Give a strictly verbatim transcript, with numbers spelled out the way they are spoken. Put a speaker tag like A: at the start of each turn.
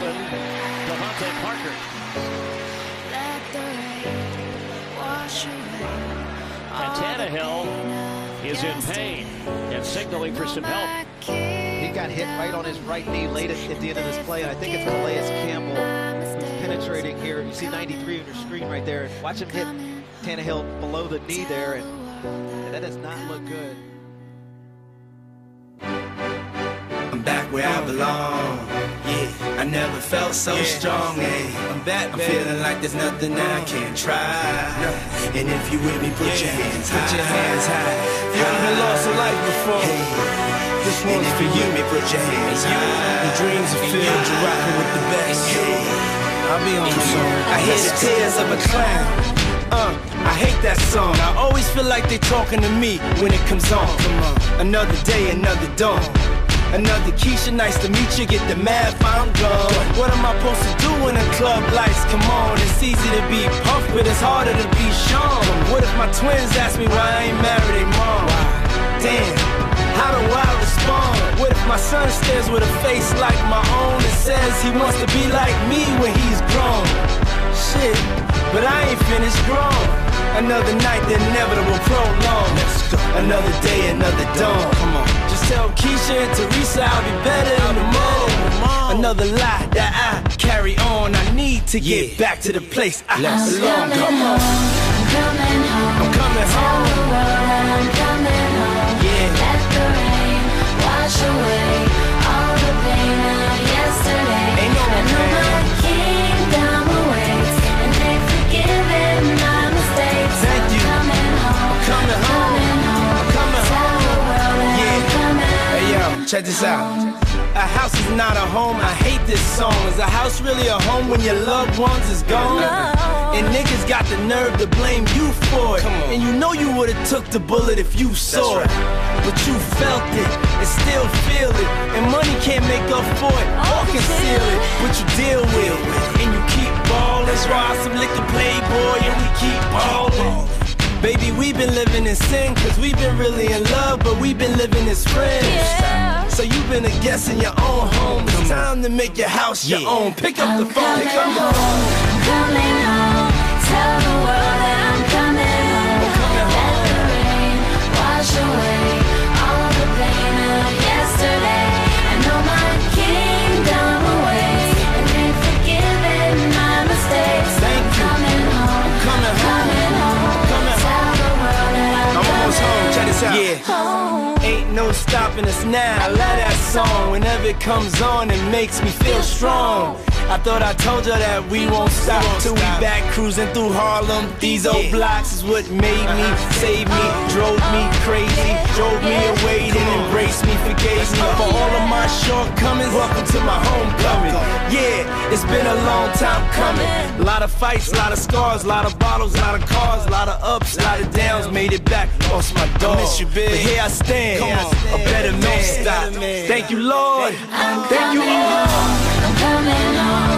A: open. Devontae Parker. And Tannehill is in pain and signaling for some help.
B: He got hit right on his right knee late at, at the end of this play, and I think it's Calais Campbell who's penetrating here. You see ninety-three on your screen right there. Watch him hit Tannehill below the knee there, and, and that does not look good.
C: I'm back where I belong. Yeah, I never felt so yeah. strong. Yeah. I'm back, I'm feeling like there's nothing I can't try. And if you with me, put yeah. your hands high. Put your hands high. You haven't lost a life before. Hey. This one's for you. Me, put your hands high. The dreams are filled. You're rocking with the best. Hey. I'll be on the song. I hear the tears of a clown. Uh, I hate that song. I always feel like they talking to me when it comes on. Come on. Another day, another dawn. Another Keisha, nice to meet you, get the math, I'm gone. What am I supposed to do when the club lights come on? It's easy to be puffed, but it's harder to be shown. What if my twins ask me why I ain't married their mom? Damn, how do I respond? What if my son stares with a face like my own and says he wants to be like me when he's grown? Shit, but I ain't finished grown. Another night, the inevitable prolong. Another day, another dawn. Come on. Just tell Keisha and Teresa I'll be better in the morning. Another lie that I carry on. I need to get yeah. back to the place I belong. Come on.
D: I'm coming home.
C: I'm coming home.
D: Tell the world that I'm coming home.
C: Yeah.
D: Let the rain wash away all the pain of yesterday.
C: Ain't no
D: I know my kingdom awaits, and they've forgiven my mistakes.
C: Thank you.
D: I'm coming home.
C: I'm coming home. I'm coming home. Yeah. Hey yo, check this out. A house is not a home, I hate this song. Is a house really a home when your loved ones is gone? And niggas got the nerve to blame you for it. And you know you would've took the bullet if you saw it. But you felt it and still feel it. And money can't make up for it or conceal it. But you deal with it and you keep ballin'. Ride some liquor playboy and we keep ballin'. Baby, we've been living in sin, cause we've been really in love, but we've been living as friends. Yeah. So you've been a guest in your own home. It's time to make your house your yeah. own. Pick up
D: I'm
C: the phone,
D: coming
C: come
D: home. I'm coming home. Tell the world that I'm coming home.
C: I'm coming home.
D: Let the rain wash away all the pain of yesterday. I know my kingdom awaits, and they've forgiven my mistakes.
C: Thank you.
D: I'm coming home.
C: I'm coming home.
D: Coming home.
C: I'm almost home, check this out. Yeah.
D: Home.
C: Ain't no stopping us now. I love that song. Whenever it comes on, it makes me feel strong. I thought I told you that we won't stop till we back cruising through Harlem. These old blocks is what made me, saved me, drove me crazy, drove me away, then embraced me, forgave me for all of my shortcomings. Welcome to my homecoming. Yeah, it's been a long time coming. A lot of fights, a lot of scars, a lot of bottles, a lot of cars, a lot of ups, a lot of downs. Made it back, lost my dog. Miss you, big. But here I stand, a better man. Thank you, Lord. Thank you all.
D: I'm coming home.